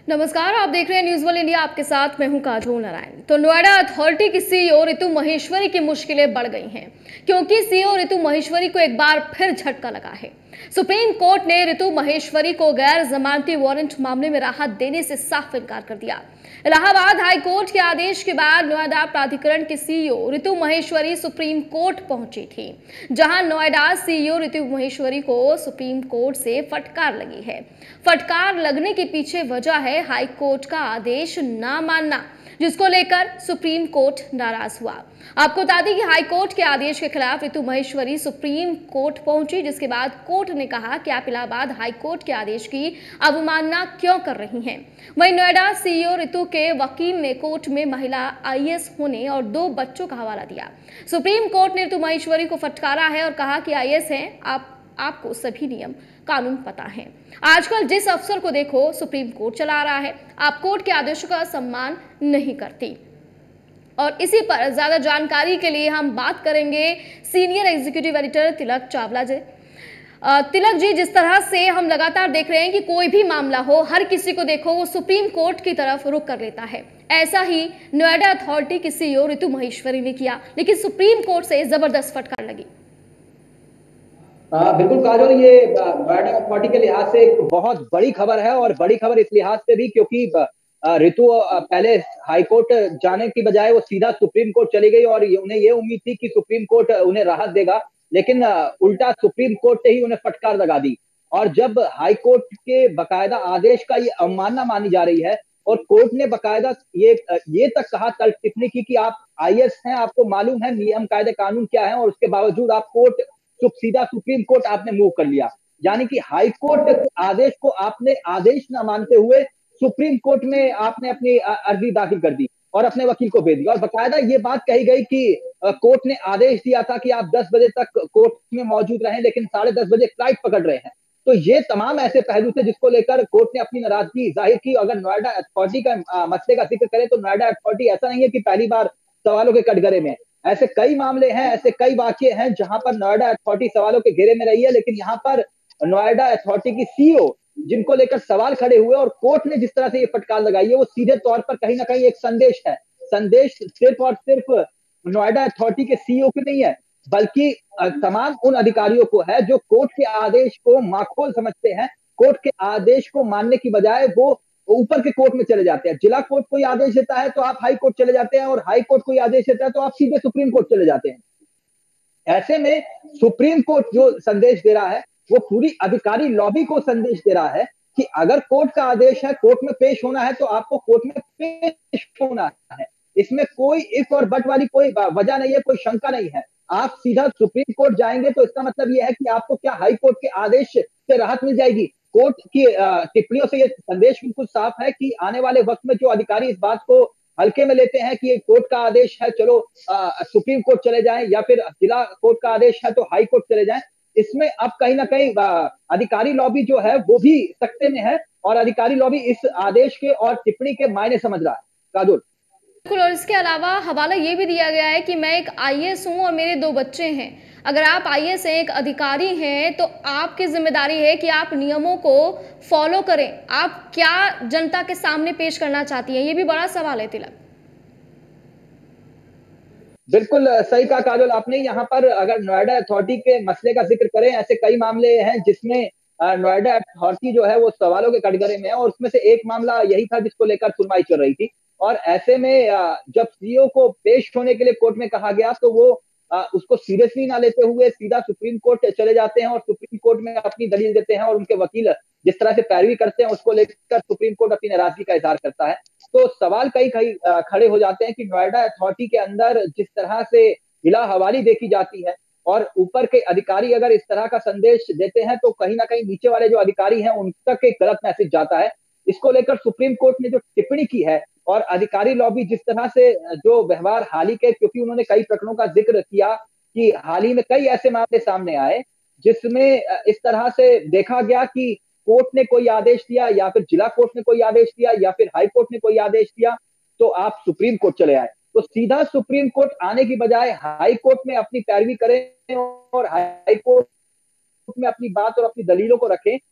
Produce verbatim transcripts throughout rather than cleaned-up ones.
नमस्कार, आप देख रहे हैं न्यूज़ वर्ल्ड इंडिया। आपके साथ मैं हूं काजोल नारायण। तो नोएडा अथॉरिटी की सीईओ रितु महेश्वरी की मुश्किलें बढ़ गई हैं, क्योंकि सीईओ रितु महेश्वरी को एक बार फिर झटका लगा है। सुप्रीम कोर्ट ने रितु महेश्वरी को गैर जमानती वारंट मामले में राहत देने से साफ इनकार कर दिया। इलाहाबाद हाई कोर्ट के आदेश के बाद नोएडा प्राधिकरण की CEO Ritu Maheshwari supreme court पहुंची थी, जहां नोएडा सीईओ रितु महेश्वरी को सुप्रीम कोर्ट से फटकार लगी है। फटकार लगने के पीछे वजह है हाई कोर्ट का आदेश ना मानना, जिसको लेकर सुप्रीम कोर्ट नाराज हुआ। आपको बता दें कि हाई कोर्ट के आदेश के खिलाफ रितु महेश्वरी सुप्रीम कोर्ट पहुंची, जिसके बाद कोर्ट ने कहा कि आप इलाहाबाद हाई कोर्ट के आदेश की अवमानना क्यों कर रही हैं। वहीं नोएडा सीईओ रितु के वकील ने कोर्ट में महिला आईएएस होने और दो बच्चों का हवाला दिया। सुप्रीम कोर्ट ने रितु महेश्वरी को फटकारा है और कहा कि आईएएस हैं आप आपको सभी नियम कानून पता है। आजकल जिस अफसर को देखो सुप्रीम कोर्ट चला रहा है, आप कोर्ट के आदेशों का सम्मान नहीं करती। और इसी पर ज्यादा जानकारी के लिए हम बात करेंगे senior executive editor Tilak Chawla ji. Tilak ji, जिस तरह से हम लगातार देख रहे हैं कि कोई भी मामला हो, हर किसी को देखो वो सुप्रीम कोर्ट की तरफ रुख कर लेता है, ऐसा ही नोएडा अथॉरिटी की सीईओ रितु महेश्वरी ने किया, लेकिन सुप्रीम कोर्ट से जबरदस्त फटकार लगी। आ, बिल्कुल काजोल, ये नोएडा अथॉरिटी के लिहाज से एक बहुत बड़ी खबर है। और बड़ी खबर इस लिहाज से भी क्योंकि रितु पहले हाई कोर्ट जाने की बजाय वो सीधा सुप्रीम कोर्ट चली गई और उन्हें ये उम्मीद थी कि सुप्रीम कोर्ट उन्हें राहत देगा, लेकिन उल्टा सुप्रीम कोर्ट ने ही उन्हें फटकार लगा दी। और जब हाई कोर्ट के बकायदा आदेश का ये अवमानना मानी जा रही है और कोर्ट ने बकायदा ये ये तक कहा, तल्ख टिप्पणी की कि आप आईएएस हैं, आपको मालूम है नियम कायदे कानून क्या है, और उसके बावजूद आप कोर्ट सीधा सुप्रीम कोर्ट आपने मूव कर लिया। यानी कि हाई कोर्ट आदेश को आपने आदेश न मानते हुए सुप्रीम कोर्ट में आपने अपनी अर्जी दाखिल कर दी और अपने वकील को भेज दिया। और बकायदा ये बात कही गई कि कोर्ट ने आदेश दिया था कि आप दस बजे तक कोर्ट में मौजूद रहें, लेकिन साढ़े दस बजे फ्लाइट पकड़ रहे हैं। तो ये तमाम ऐसे पहलू थे जिसको लेकर कोर्ट ने अपनी नाराजगी जाहिर की। अगर नोएडा अथॉरिटी का मसले का जिक्र करें तो नोएडा अथॉरिटी ऐसा नहीं है कि पहली बार सवालों के कटघरे में, ऐसे कई मामले हैं, ऐसे कई वाकये हैं जहां पर नोएडा अथॉरिटी सवालों के घेरे में रही है। लेकिन यहाँ पर नोएडा अथॉरिटी की सीईओ जिनको लेकर सवाल खड़े हुए और कोर्ट ने जिस तरह से ये फटकार लगाई है, वो सीधे तौर पर कहीं ना कहीं एक संदेश है। संदेश सिर्फ और सिर्फ नोएडा अथॉरिटी के सीईओ की नहीं है, बल्कि तमाम उन अधिकारियों को है जो कोर्ट के आदेश को माखोल समझते हैं। कोर्ट के आदेश को मानने की बजाय वो ऊपर के कोर्ट में चले जाते हैं। जिला कोर्ट कोई आदेश देता है तो आप हाई कोर्ट चले जाते हैं, और हाई कोर्ट कोई आदेश देता है तो आप सीधे सुप्रीम कोर्ट चले जाते हैं। ऐसे में सुप्रीम कोर्ट जो संदेश दे रहा है वो पूरी अधिकारी लॉबी को संदेश दे रहा है कि अगर कोर्ट का आदेश है, कोर्ट में पेश होना है, तो आपको कोर्ट में पेश होना है। इसमें कोई इफ और बट वाली कोई वजह नहीं है, कोई शंका नहीं है। आप सीधा सुप्रीम कोर्ट जाएंगे तो इसका मतलब यह है कि आपको क्या हाई कोर्ट के आदेश से राहत मिल जाएगी। कोर्ट की टिप्पणियों से यह संदेश बिल्कुल साफ है कि आने वाले वक्त में जो अधिकारी इस बात को हल्के में लेते हैं कि कोर्ट का आदेश है, चलो आ, सुप्रीम कोर्ट चले जाएं, या फिर जिला कोर्ट का आदेश है तो हाई कोर्ट चले जाएं, इसमें अब कहीं ना कहीं अधिकारी लॉबी जो है वो भी सकते में है, और अधिकारी लॉबी इस आदेश के और टिप्पणी के मायने समझ रहा है। काजोल, बिल्कुल, और इसके अलावा हवाला ये भी दिया गया है कि मैं एक आईएएस हूं और मेरे दो बच्चे हैं। अगर आप आईएएस हैं, एक अधिकारी हैं, तो आपकी जिम्मेदारी है कि आप नियमों को फॉलो करें। आप क्या जनता के सामने पेश करना चाहती हैं, ये भी बड़ा सवाल है तिलक। बिल्कुल सही कहा काजोल आपने। यहाँ पर अगर नोएडा अथॉरिटी के मसले का जिक्र करें, ऐसे कई मामले हैं जिसमें नोएडा अथॉरिटी जो है वो सवालों के कटघरे में है, और उसमें से एक मामला यही था जिसको लेकर सुनवाई चल रही थी। और ऐसे में जब सीईओ को पेश होने के लिए कोर्ट में कहा गया तो वो उसको सीरियसली ना लेते हुए सीधा सुप्रीम कोर्ट चले जाते हैं और सुप्रीम कोर्ट में अपनी दलील देते हैं, और उनके वकील जिस तरह से पैरवी करते हैं उसको लेकर सुप्रीम कोर्ट अपनी नाराजगी का इजहार करता है। तो सवाल कई कई खड़े हो जाते हैं कि नोएडा अथॉरिटी के अंदर जिस तरह से हिला हवाली देखी जाती है और ऊपर के अधिकारी अगर इस तरह का संदेश देते हैं तो कहीं ना कहीं नीचे वाले जो अधिकारी हैं उन तक एक गलत मैसेज जाता है। इसको लेकर सुप्रीम कोर्ट ने जो टिप्पणी की है और अधिकारी लॉबी जिस तरह से जो व्यवहार हाल ही के, क्योंकि उन्होंने कई प्रकरणों का जिक्र किया कि हाल ही में कई ऐसे मामले सामने आए जिसमें इस तरह से देखा गया कि कोर्ट ने कोई आदेश दिया, या फिर जिला कोर्ट ने कोई आदेश दिया, या फिर हाई कोर्ट ने कोई आदेश दिया, तो आप सुप्रीम कोर्ट चले आए। तो सीधा सुप्रीम कोर्ट आने की बजाय हाई कोर्ट में अपनी पैरवी करें और हाई कोर्ट में अपनी बात और अपनी दलीलों को रखें,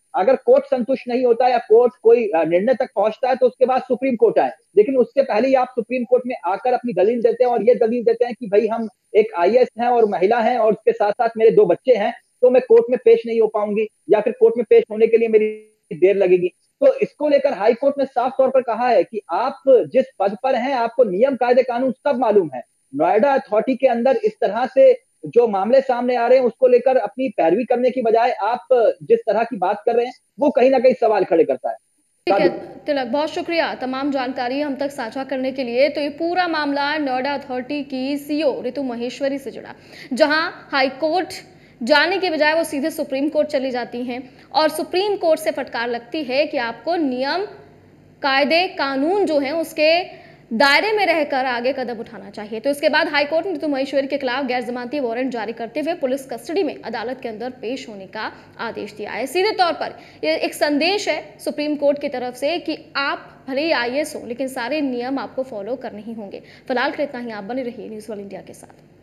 अगर कोर्ट संतुष्ट नहीं होता या कोर्ट कोई निर्णय तक पहुंचता है तो उसके बाद सुप्रीम कोर्ट आए, लेकिन उससे पहले ही आप सुप्रीम कोर्ट में आकर अपनी दलील देते हैं और ये दलील देते हैं कि भाई हम एक आई ए एस हैं और महिला हैं और उसके साथ साथ मेरे दो बच्चे हैं, तो मैं कोर्ट में पेश नहीं हो पाऊंगी या फिर कोर्ट में पेश होने के लिए मेरी देर लगेगी। तो इसको लेकर हाई कोर्ट ने साफ तौर पर कहा है कि आप जिस पद पर हैं आपको नियम कायदे कानून सब मालूम है। नोएडा अथॉरिटी के अंदर इस तरह से जो मामले सामने आ रहे हैं उसको लेकर अपनी पैरवी करने की बजाय आप जिस तरह की बात कर रहे हैं वो कहीं ना कहीं सवाल खड़े करता है। ठीक है तिलक, बहुत शुक्रिया तमाम जानकारी हम तक साझा करने के लिए। तो ये पूरा मामला नोएडा अथॉरिटी की सी ई ओ ऋतु महेश्वरी से जुड़ा, जहां हाई कोर्ट जाने के बजाय वो सीधे सुप्रीम कोर्ट चली जाती हैं और सुप्रीम कोर्ट से फटकार लगती है कि आपको नियम कायदे कानून जो हैं उसके दायरे में रहकर आगे कदम उठाना चाहिए। तो इसके बाद हाईकोर्ट ने ऋतु महेश्वरी के खिलाफ गैर जमानती वारंट जारी करते हुए पुलिस कस्टडी में अदालत के अंदर पेश होने का आदेश दिया है। सीधे तौर पर ये एक संदेश है सुप्रीम कोर्ट की तरफ से कि आप भले ही आई ए एस हो लेकिन सारे नियम आपको फॉलो करने ही होंगे। फिलहाल के इतना ही, आप बने रहिए न्यूज़ वर्ल्ड इंडिया के साथ।